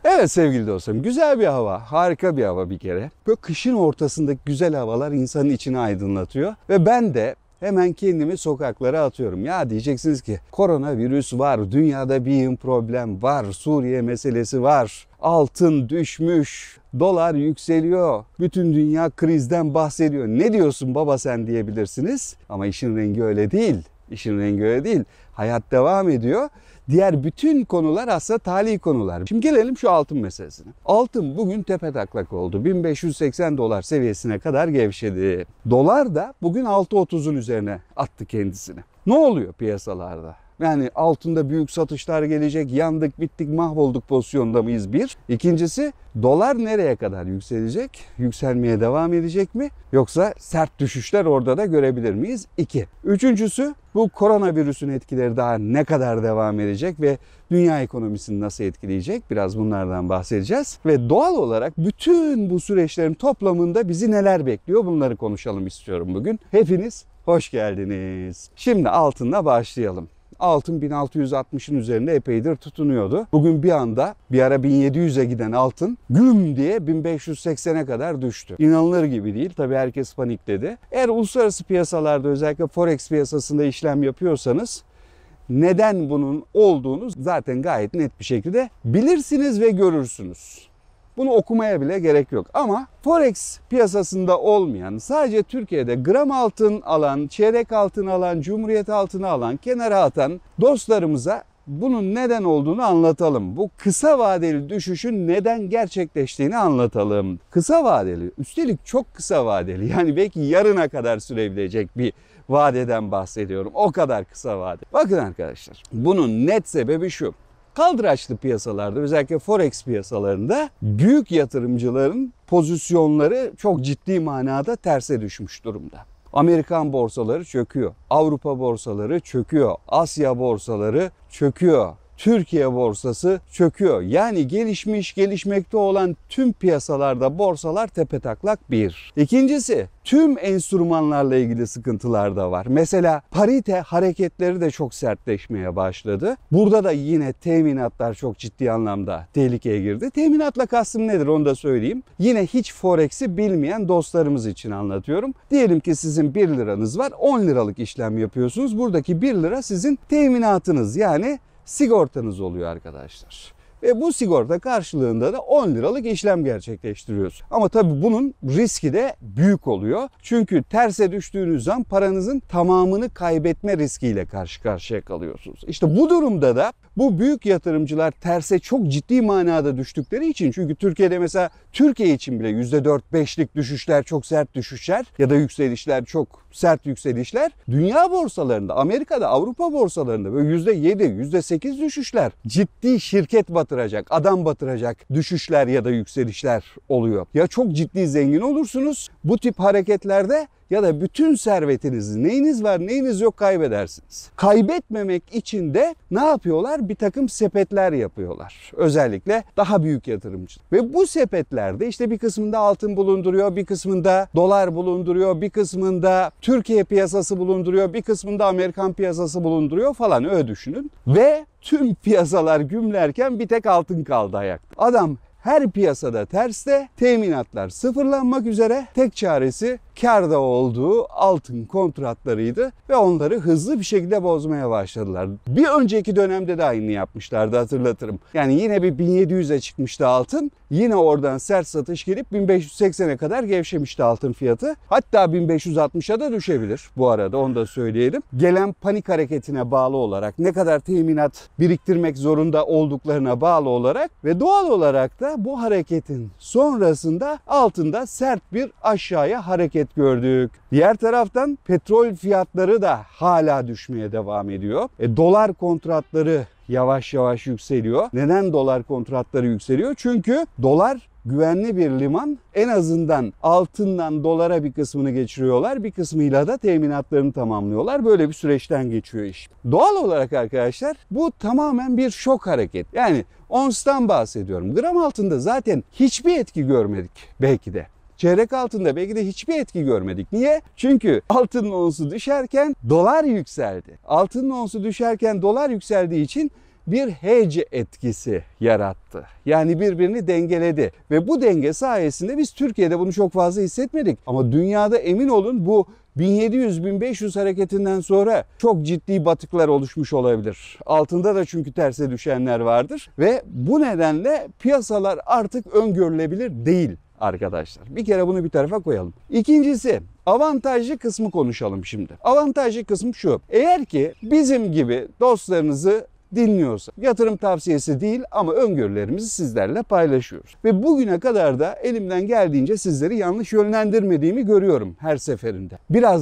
Evet sevgili dostlarım, güzel bir hava, harika bir hava bir kere. Böyle kışın ortasındaki güzel havalar insanın içini aydınlatıyor. Ve ben de hemen kendimi sokaklara atıyorum. Ya diyeceksiniz ki koronavirüs var, dünyada bir problem var, Suriye meselesi var, altın düşmüş, dolar yükseliyor, bütün dünya krizden bahsediyor. Ne diyorsun baba sen diyebilirsiniz. Ama işin rengi öyle değil. İşin rengi öyle değil. Hayat devam ediyor. Diğer bütün konular aslında tali konular. Şimdi gelelim şu altın meselesine. Altın bugün tepetaklak oldu. 1580 dolar seviyesine kadar gevşedi. Dolar da bugün 6.30'un üzerine attı kendisini. Ne oluyor piyasalarda? Yani altında büyük satışlar gelecek, yandık, bittik, mahvolduk pozisyonda mıyız bir? İkincisi, dolar nereye kadar yükselecek? Yükselmeye devam edecek mi? Yoksa sert düşüşler orada da görebilir miyiz? İki. Üçüncüsü, bu koronavirüsün etkileri daha ne kadar devam edecek ve dünya ekonomisini nasıl etkileyecek? Biraz bunlardan bahsedeceğiz. Ve doğal olarak bütün bu süreçlerin toplamında bizi neler bekliyor? Bunları konuşalım istiyorum bugün. Hepiniz hoş geldiniz. Şimdi altınla başlayalım. Altın 1660'ın üzerinde epeydir tutunuyordu. Bugün bir anda bir ara 1700'e giden altın güm diye 1580'e kadar düştü. İnanılır gibi değil. Tabii herkes panikledi. Eğer uluslararası piyasalarda özellikle Forex piyasasında işlem yapıyorsanız neden bunun olduğunu zaten gayet net bir şekilde bilirsiniz ve görürsünüz. Bunu okumaya bile gerek yok. Ama Forex piyasasında olmayan, sadece Türkiye'de gram altın alan, çeyrek altın alan, cumhuriyet altını alan, kenara atan dostlarımıza bunun neden olduğunu anlatalım. Bu kısa vadeli düşüşün neden gerçekleştiğini anlatalım. Kısa vadeli, üstelik çok kısa vadeli, yani belki yarına kadar sürebilecek bir vadeden bahsediyorum. O kadar kısa vade. Bakın arkadaşlar, bunun net sebebi şu. Kaldıraçlı piyasalarda, özellikle Forex piyasalarında büyük yatırımcıların pozisyonları çok ciddi manada terse düşmüş durumda. Amerikan borsaları çöküyor, Avrupa borsaları çöküyor, Asya borsaları çöküyor, Türkiye borsası çöküyor. Yani gelişmiş, gelişmekte olan tüm piyasalarda borsalar tepetaklak bir. İkincisi, tüm enstrümanlarla ilgili sıkıntılar da var. Mesela parite hareketleri de çok sertleşmeye başladı. Burada da yine teminatlar çok ciddi anlamda tehlikeye girdi. Teminatla kastım nedir onu da söyleyeyim. Yine hiç Forex'i bilmeyen dostlarımız için anlatıyorum. Diyelim ki sizin 1 liranız var, 10 liralık işlem yapıyorsunuz. Buradaki 1 lira sizin teminatınız, yani sigortanız oluyor arkadaşlar. Ve bu sigorta karşılığında da 10 liralık işlem gerçekleştiriyorsunuz. Ama tabii bunun riski de büyük oluyor. Çünkü terse düştüğünüz zaman paranızın tamamını kaybetme riskiyle karşı karşıya kalıyorsunuz. İşte bu durumda da bu büyük yatırımcılar terse çok ciddi manada düştükleri için, çünkü Türkiye'de mesela Türkiye için bile %4-5'lik düşüşler, çok sert düşüşler ya da yükselişler, çok sert yükselişler. Dünya borsalarında, Amerika'da, Avrupa borsalarında böyle %7, %8 düşüşler. Ciddi şirket batıracak, adam batıracak düşüşler ya da yükselişler oluyor. Ya çok ciddi zengin olursunuz bu tip hareketlerde, ya da bütün servetinizi, neyiniz var neyiniz yok, kaybedersiniz. Kaybetmemek için de ne yapıyorlar? Bir takım sepetler yapıyorlar. Özellikle daha büyük yatırımcı. Ve bu sepetlerde işte bir kısmında altın bulunduruyor, bir kısmında dolar bulunduruyor, bir kısmında Türkiye piyasası bulunduruyor, bir kısmında Amerikan piyasası bulunduruyor falan, öyle düşünün. Ve tüm piyasalar gümlerken bir tek altın kaldı ayakta. Adam her piyasada terste, teminatlar sıfırlanmak üzere, tek çaresi kârda olduğu altın kontratlarıydı ve onları hızlı bir şekilde bozmaya başladılar. Bir önceki dönemde de aynı yapmışlardı, hatırlatırım. Yani yine bir 1700'e çıkmıştı altın. Yine oradan sert satış gelip 1580'e kadar gevşemişti altın fiyatı. Hatta 1560'a da düşebilir bu arada, onu da söyleyelim. Gelen panik hareketine bağlı olarak, ne kadar teminat biriktirmek zorunda olduklarına bağlı olarak ve doğal olarak da bu hareketin sonrasında altında sert bir aşağıya hareket gördük. Diğer taraftan petrol fiyatları da hala düşmeye devam ediyor. Dolar kontratları yavaş yavaş yükseliyor. Neden dolar kontratları yükseliyor? Çünkü dolar güvenli bir liman. En azından altından dolara bir kısmını geçiriyorlar, bir kısmıyla da teminatlarını tamamlıyorlar. Böyle bir süreçten geçiyor iş. Doğal olarak arkadaşlar bu tamamen bir şok hareket. Yani onstan bahsediyorum. Gram altında zaten hiçbir etki görmedik belki de. Çeyrek altında belki de hiçbir etki görmedik. Niye? Çünkü altının onsu düşerken dolar yükseldi. Altının onsu düşerken dolar yükseldiği için bir hedge etkisi yarattı. Yani birbirini dengeledi ve bu denge sayesinde biz Türkiye'de bunu çok fazla hissetmedik. Ama dünyada emin olun bu 1700-1500 hareketinden sonra çok ciddi batıklar oluşmuş olabilir. Altında da çünkü terse düşenler vardır ve bu nedenle piyasalar artık öngörülebilir değil arkadaşlar. Bir kere bunu bir tarafa koyalım. İkincisi, avantajlı kısmı konuşalım şimdi. Avantajlı kısım şu: eğer ki bizim gibi dostlarınızı dinliyorsa, yatırım tavsiyesi değil ama öngörülerimizi sizlerle paylaşıyoruz. Ve bugüne kadar da elimden geldiğince sizleri yanlış yönlendirmediğimi görüyorum her seferinde.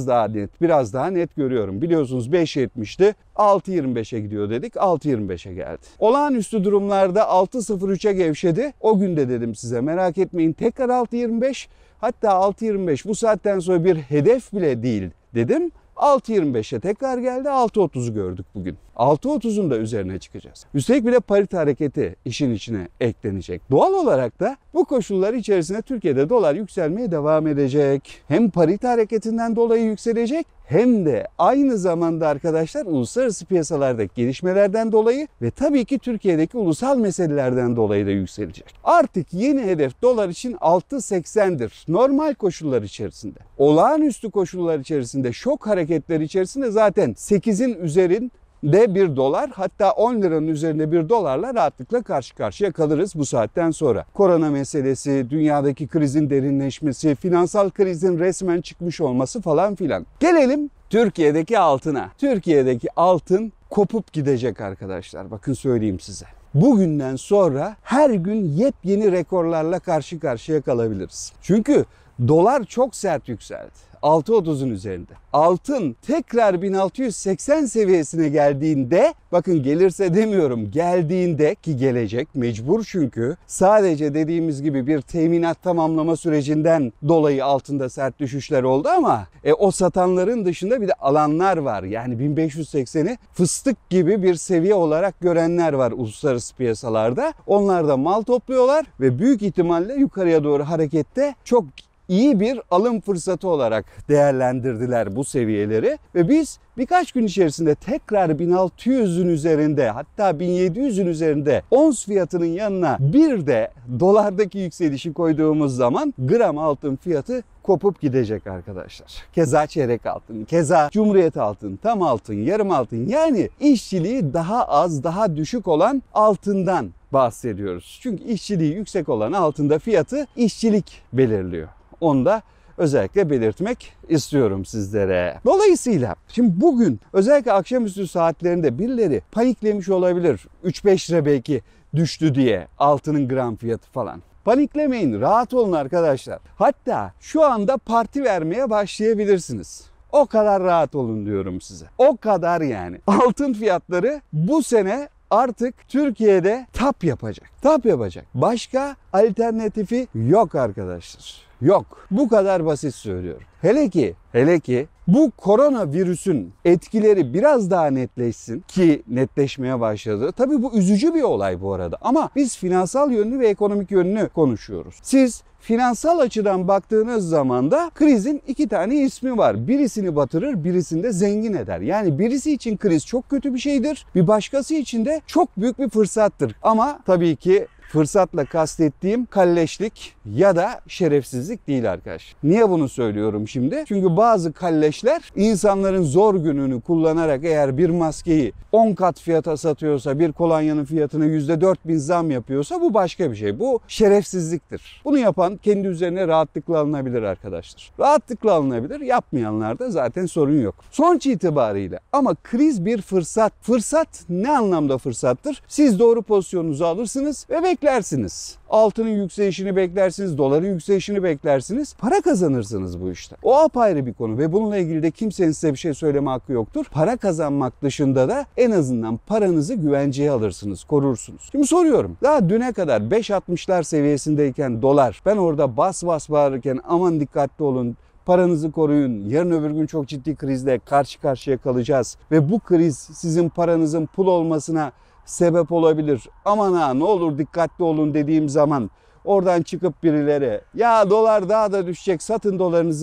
Biraz daha net görüyorum. Biliyorsunuz 5.70'ti, 6.25'e gidiyor dedik, 6.25'e geldi. Olağanüstü durumlarda 6.03'e gevşedi. O gün de dedim size, merak etmeyin, tekrar 6.25, hatta 6.25 bu saatten sonra bir hedef bile değil dedim. 6.25'e tekrar geldi, 6.30'u gördük bugün. 6.30'un da üzerine çıkacağız. Üstelik bir de parite hareketi işin içine eklenecek. Doğal olarak da bu koşullar içerisinde Türkiye'de dolar yükselmeye devam edecek. Hem parite hareketinden dolayı yükselecek hem de aynı zamanda arkadaşlar uluslararası piyasalardaki gelişmelerden dolayı ve tabii ki Türkiye'deki ulusal meselelerden dolayı da yükselecek. Artık yeni hedef dolar için 6.80'dir. Normal koşullar içerisinde. Olağanüstü koşullar içerisinde, şok hareketleri içerisinde zaten 8'in üzerinde bir dolar, hatta 10 liranın üzerinde bir dolarla rahatlıkla karşı karşıya kalırız bu saatten sonra. Korona meselesi, dünyadaki krizin derinleşmesi, finansal krizin resmen çıkmış olması falan filan. Gelelim Türkiye'deki altına. Türkiye'deki altın kopup gidecek arkadaşlar. Bakın söyleyeyim size. Bugünden sonra her gün yepyeni rekorlarla karşı karşıya kalabiliriz. Çünkü dolar çok sert yükseldi. 6.30'un üzerinde. Altın tekrar 1680 seviyesine geldiğinde, bakın gelirse demiyorum, geldiğinde, ki gelecek mecbur, çünkü sadece dediğimiz gibi bir teminat tamamlama sürecinden dolayı altında sert düşüşler oldu ama o satanların dışında bir de alanlar var. Yani 1580'i fıstık gibi bir seviye olarak görenler var uluslararası piyasalarda. Onlar da mal topluyorlar ve büyük ihtimalle yukarıya doğru harekette çok iyi bir alım fırsatı olarak değerlendirdiler bu seviyeleri ve biz birkaç gün içerisinde tekrar 1600'ün üzerinde, hatta 1700'ün üzerinde ons fiyatının yanına bir de dolardaki yükselişi koyduğumuz zaman gram altın fiyatı kopup gidecek arkadaşlar. Keza çeyrek altın, keza cumhuriyet altın, tam altın, yarım altın, yani işçiliği daha az, daha düşük olan altından bahsediyoruz. Çünkü işçiliği yüksek olan altında fiyatı işçilik belirliyor. Onu da özellikle belirtmek istiyorum sizlere. Dolayısıyla şimdi bugün özellikle akşamüstü saatlerinde birileri paniklemiş olabilir. 3-5 lira belki düştü diye altının gram fiyatı falan. Paniklemeyin, rahat olun arkadaşlar. Hatta şu anda parti vermeye başlayabilirsiniz. O kadar rahat olun diyorum size. O kadar yani. Altın fiyatları bu sene artık Türkiye'de tap yapacak. Tap yapacak. Başka alternatifi yok arkadaşlar. Yok. Bu kadar basit söylüyorum. Hele ki bu koronavirüsün etkileri biraz daha netleşsin, ki netleşmeye başladı. Tabii bu üzücü bir olay bu arada ama biz finansal yönünü ve ekonomik yönünü konuşuyoruz. Siz finansal açıdan baktığınız zaman da krizin iki tane ismi var. Birisini batırır, birisini de zengin eder. Yani birisi için kriz çok kötü bir şeydir, bir başkası için de çok büyük bir fırsattır. Ama tabii ki fırsatla kastettiğim kalleşlik ya da şerefsizlik değil arkadaş. Niye bunu söylüyorum şimdi? Çünkü bazı kalleşler insanların zor gününü kullanarak eğer bir maskeyi 10 kat fiyata satıyorsa, bir kolonyanın fiyatına %4000 zam yapıyorsa bu başka bir şey. Bu şerefsizliktir. Bunu yapan kendi üzerine rahatlıkla alınabilir arkadaşlar. Rahatlıkla alınabilir. Yapmayanlar da zaten sorun yok. Sonuç itibariyle ama kriz bir fırsat. Fırsat ne anlamda fırsattır? Siz doğru pozisyonunuzu alırsınız ve beklersiniz. Altının yükselişini beklersiniz, doların yükselişini beklersiniz. Para kazanırsınız bu işte. O apayrı bir konu ve bununla ilgili de kimsenin size bir şey söyleme hakkı yoktur. Para kazanmak dışında da en azından paranızı güvenceye alırsınız, korursunuz. Şimdi soruyorum. Daha düne kadar 5.60'lar seviyesindeyken dolar, ben orada bas bas bağırırken aman dikkatli olun, paranızı koruyun, yarın öbür gün çok ciddi krizle karşı karşıya kalacağız ve bu kriz sizin paranızın pul olmasına sebep olabilir. Aman ha ne olur dikkatli olun dediğim zaman oradan çıkıp birileri ya dolar daha da düşecek, satın dolarınızı,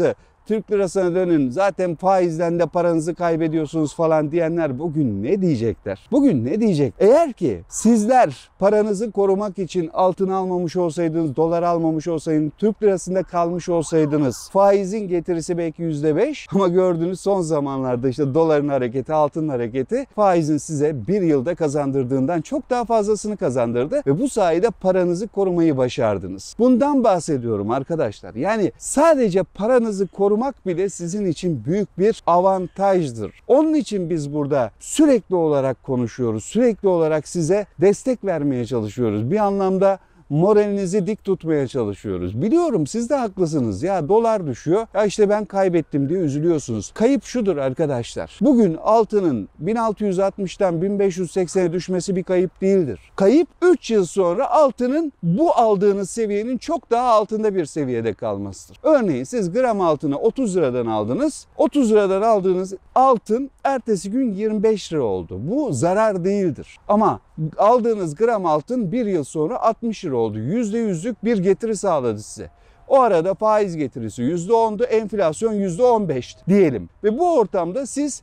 Türk lirasına dönün, zaten faizden de paranızı kaybediyorsunuz falan diyenler bugün ne diyecekler? Bugün ne diyecek? Eğer ki sizler paranızı korumak için altın almamış olsaydınız, dolar almamış olsaydınız, Türk lirasında kalmış olsaydınız, faizin getirisi belki %5 ama gördüğünüz son zamanlarda işte doların hareketi, altının hareketi faizin size bir yılda kazandırdığından çok daha fazlasını kazandırdı ve bu sayede paranızı korumayı başardınız. Bundan bahsediyorum arkadaşlar. Yani sadece paranızı korumak bile sizin için büyük bir avantajdır. Onun için biz burada sürekli olarak konuşuyoruz. Sürekli olarak size destek vermeye çalışıyoruz. Bir anlamda moralinizi dik tutmaya çalışıyoruz. Biliyorum siz de haklısınız. Ya dolar düşüyor. Ya işte ben kaybettim diye üzülüyorsunuz. Kayıp şudur arkadaşlar. Bugün altının 1660'tan 1580'e düşmesi bir kayıp değildir. Kayıp 3 yıl sonra altının bu aldığınız seviyenin çok daha altında bir seviyede kalmasıdır. Örneğin siz gram altını 30 liradan aldınız. 30 liradan aldığınız altın ertesi gün 25 lira oldu. Bu zarar değildir. Ama aldığınız gram altın bir yıl sonra 60 lira oldu. %100'lük bir getiri sağladı size. O arada faiz getirisi %10'du, enflasyon %15 diyelim. Ve bu ortamda siz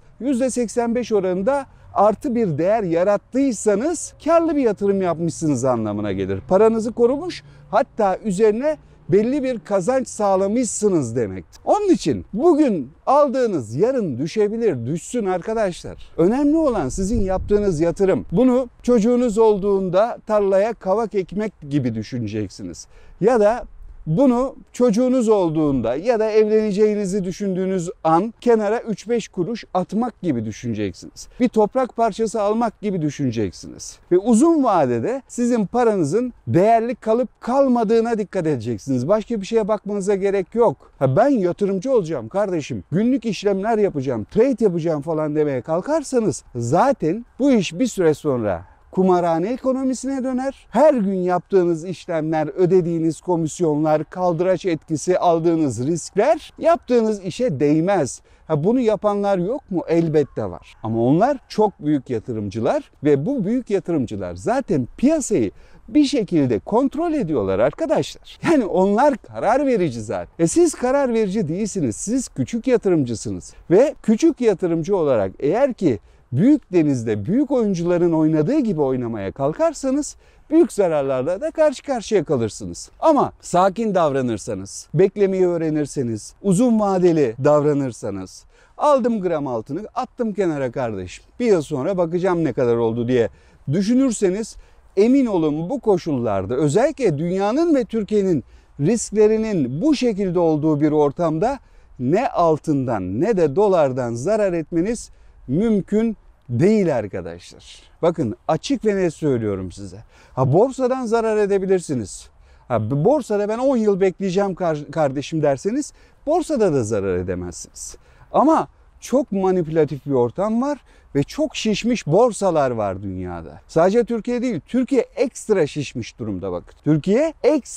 %85 oranında artı bir değer yarattıysanız karlı bir yatırım yapmışsınız anlamına gelir. Paranızı korumuş, hatta üzerine belli bir kazanç sağlamışsınız demektir. Onun için bugün aldığınız yarın düşebilir, düşsün arkadaşlar. Önemli olan sizin yaptığınız yatırım. Bunu çocuğunuz olduğunda tarlaya kavak ekmek gibi düşüneceksiniz. Ya da bunu çocuğunuz olduğunda ya da evleneceğinizi düşündüğünüz an kenara 3-5 kuruş atmak gibi düşüneceksiniz. Bir toprak parçası almak gibi düşüneceksiniz. Ve uzun vadede sizin paranızın değerli kalıp kalmadığına dikkat edeceksiniz. Başka bir şeye bakmanıza gerek yok. Ben yatırımcı olacağım kardeşim, günlük işlemler yapacağım, trade yapacağım falan demeye kalkarsanız zaten bu iş bir süre sonra kumarhane ekonomisine döner. Her gün yaptığınız işlemler, ödediğiniz komisyonlar, kaldıraç etkisi, aldığınız riskler yaptığınız işe değmez. Bunu yapanlar yok mu? Elbette var. Ama onlar çok büyük yatırımcılar ve bu büyük yatırımcılar zaten piyasayı bir şekilde kontrol ediyorlar arkadaşlar. Yani onlar karar verici zaten. Siz karar verici değilsiniz. Siz küçük yatırımcısınız. Ve küçük yatırımcı olarak eğer ki büyük denizde büyük oyuncuların oynadığı gibi oynamaya kalkarsanız büyük zararlarla da karşı karşıya kalırsınız. Ama sakin davranırsanız, beklemeyi öğrenirseniz, uzun vadeli davranırsanız, aldım gram altını, attım kenara kardeşim, bir yıl sonra bakacağım ne kadar oldu diye düşünürseniz emin olun bu koşullarda özellikle dünyanın ve Türkiye'nin risklerinin bu şekilde olduğu bir ortamda ne altından ne de dolardan zarar etmeniz mümkün değil arkadaşlar. Bakın açık ve net söylüyorum size. Borsadan zarar edebilirsiniz. Borsada ben 10 yıl bekleyeceğim kardeşim derseniz borsada da zarar edemezsiniz. Ama çok manipülatif bir ortam var ve çok şişmiş borsalar var dünyada. Sadece Türkiye değil, Türkiye ekstra şişmiş durumda bakın. Türkiye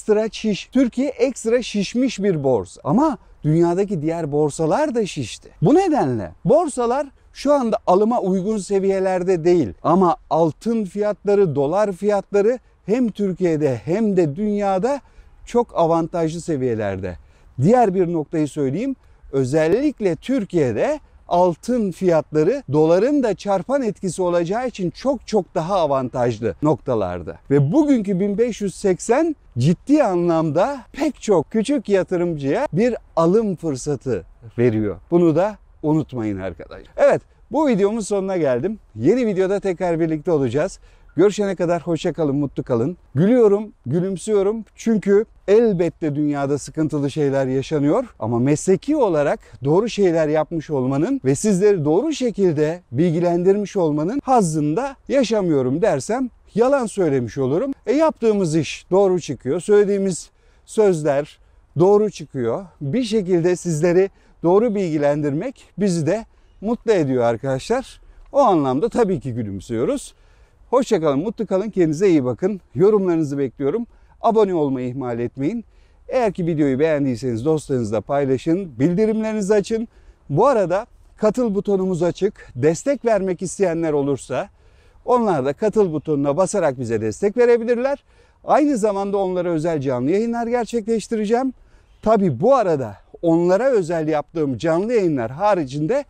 ekstra şişmiş bir borsa. Ama dünyadaki diğer borsalar da şişti. Bu nedenle borsalar şu anda alıma uygun seviyelerde değil. Ama altın fiyatları, dolar fiyatları hem Türkiye'de hem de dünyada çok avantajlı seviyelerde. Diğer bir noktayı söyleyeyim. Özellikle Türkiye'de altın fiyatları doların da çarpan etkisi olacağı için çok daha avantajlı noktalarda. Ve bugünkü 1580 ciddi anlamda pek çok küçük yatırımcıya bir alım fırsatı veriyor. Bunu da unutmayın arkadaşlar. Evet, bu videomun sonuna geldim. Yeni videoda tekrar birlikte olacağız. Görüşene kadar hoşça kalın, mutlu kalın. Gülüyorum, gülümsüyorum çünkü elbette dünyada sıkıntılı şeyler yaşanıyor. Ama mesleki olarak doğru şeyler yapmış olmanın ve sizleri doğru şekilde bilgilendirmiş olmanın hazzında yaşamıyorum dersem yalan söylemiş olurum. Yaptığımız iş doğru çıkıyor. Söylediğimiz sözler doğru çıkıyor. Bir şekilde sizleri doğru bilgilendirmek bizi de mutlu ediyor arkadaşlar. O anlamda tabii ki gülümsüyoruz. Hoşça kalın, mutlu kalın, kendinize iyi bakın. Yorumlarınızı bekliyorum. Abone olmayı ihmal etmeyin. Eğer ki videoyu beğendiyseniz dostlarınızla paylaşın, bildirimlerinizi açın. Bu arada katıl butonumuz açık. Destek vermek isteyenler olursa onlar da katıl butonuna basarak bize destek verebilirler. Aynı zamanda onlara özel canlı yayınlar gerçekleştireceğim. Tabii bu arada onlara özel yaptığım canlı yayınlar haricinde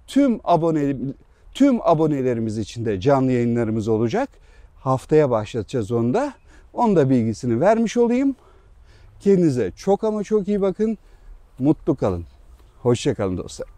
tüm abonelerimiz için de canlı yayınlarımız olacak. Haftaya başlatacağız onu da. Onun da bilgisini vermiş olayım. Kendinize çok ama çok iyi bakın. Mutlu kalın. Hoşça kalın dostlar.